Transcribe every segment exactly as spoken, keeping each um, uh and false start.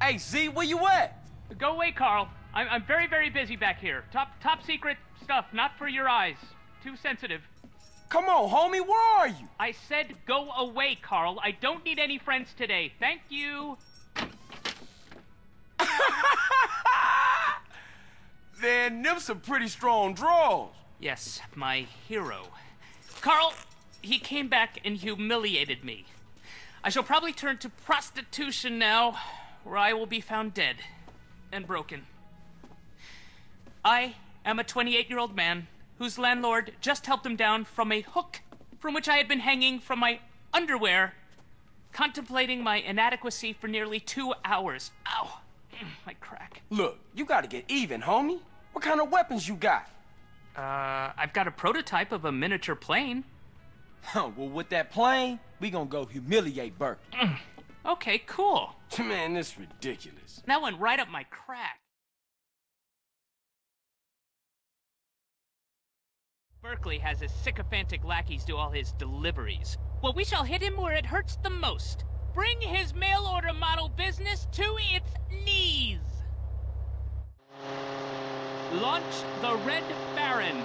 Hey, Z, where you at? Go away, Carl. I'm, I'm very, very busy back here. Top, top secret stuff, not for your eyes. Too sensitive. Come on, homie, where are you? I said go away, Carl. I don't need any friends today. Thank you. Man, them some pretty strong draws. Yes, my hero. Carl, he came back and humiliated me. I shall probably turn to prostitution now, where I will be found dead and broken. I am a twenty-eight-year-old man whose landlord just helped him down from a hook from which I had been hanging from my underwear, contemplating my inadequacy for nearly two hours. Ow, my crack. Look, you gotta get even, homie. What kind of weapons you got? Uh, I've got a prototype of a miniature plane. Huh, well, with that plane, we gonna go humiliate Burke. Okay, cool. Man, this is ridiculous. That went right up my crack. Berkeley has his sycophantic lackeys do all his deliveries. Well, we shall hit him where it hurts the most. Bring his mail-order model business to its knees. Launch the Red Baron.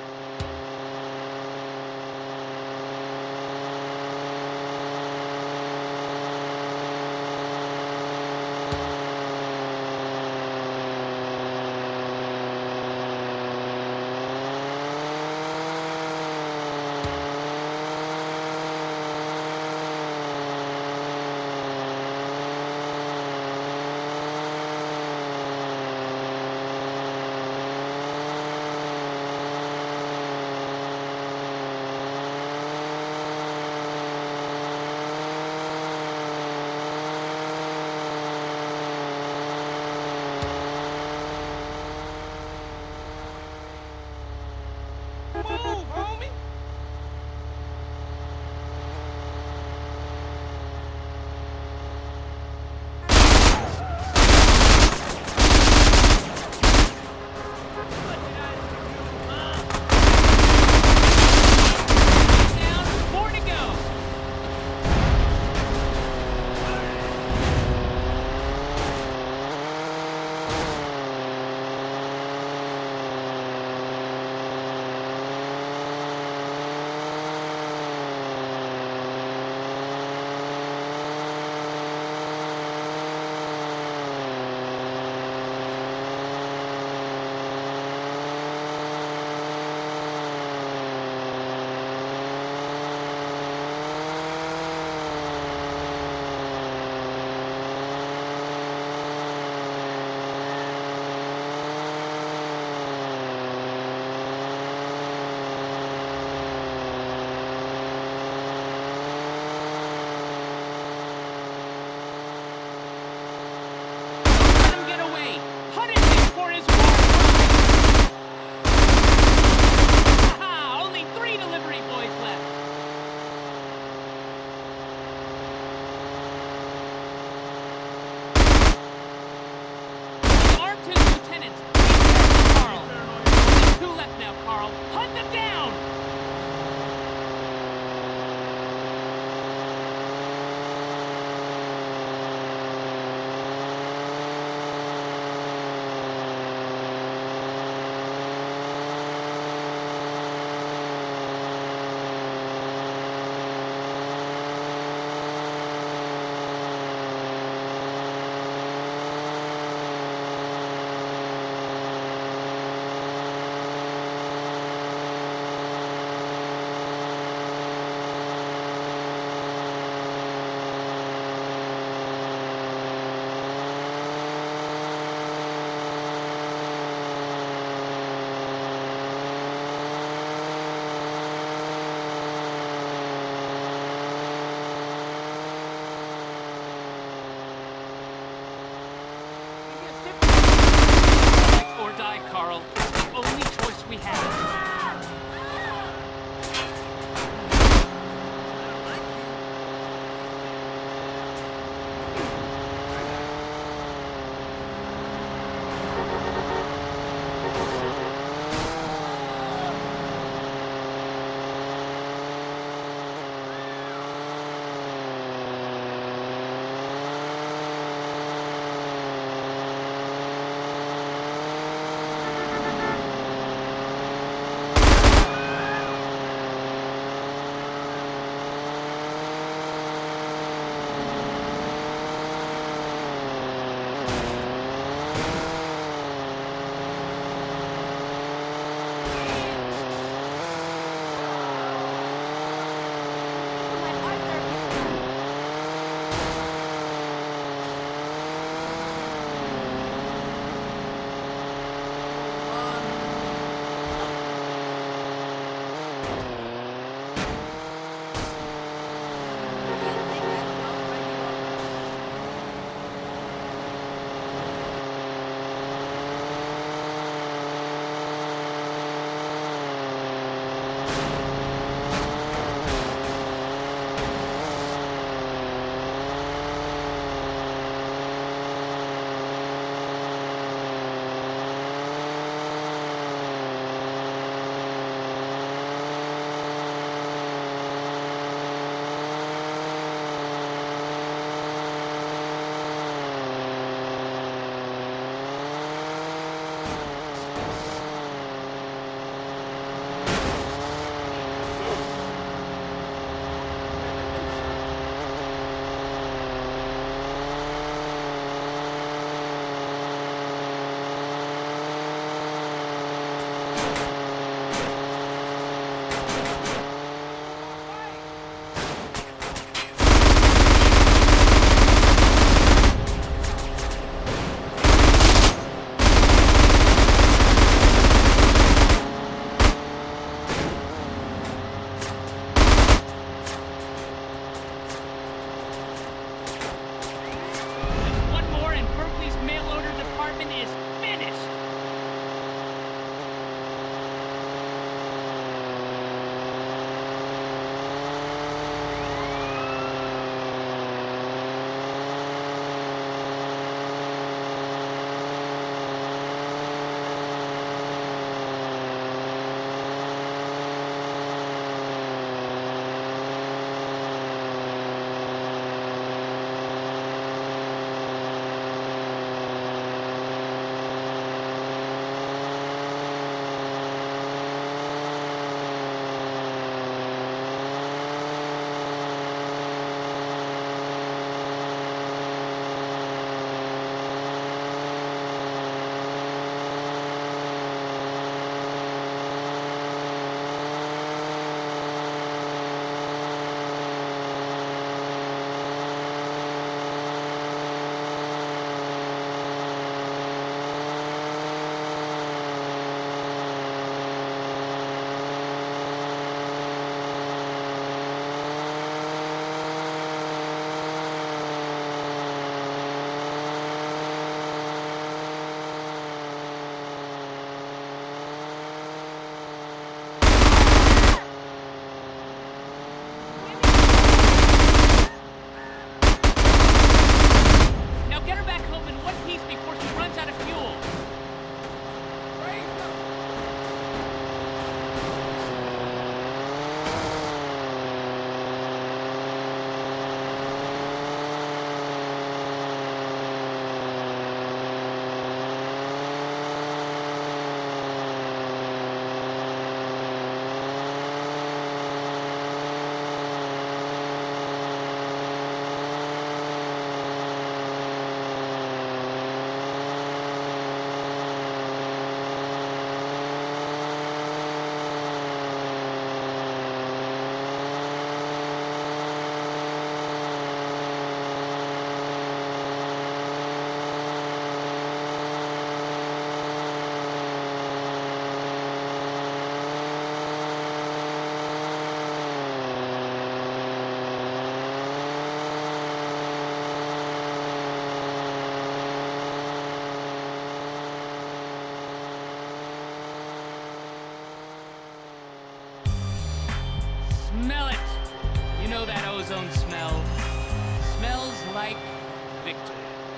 Smell it. You know that ozone smell. Smells like victory.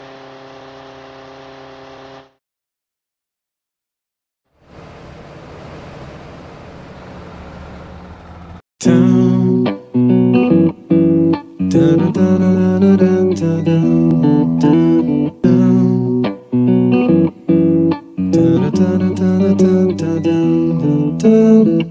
Down, down, down, down, down, down, down, down, down, down, down, down, down, down, down.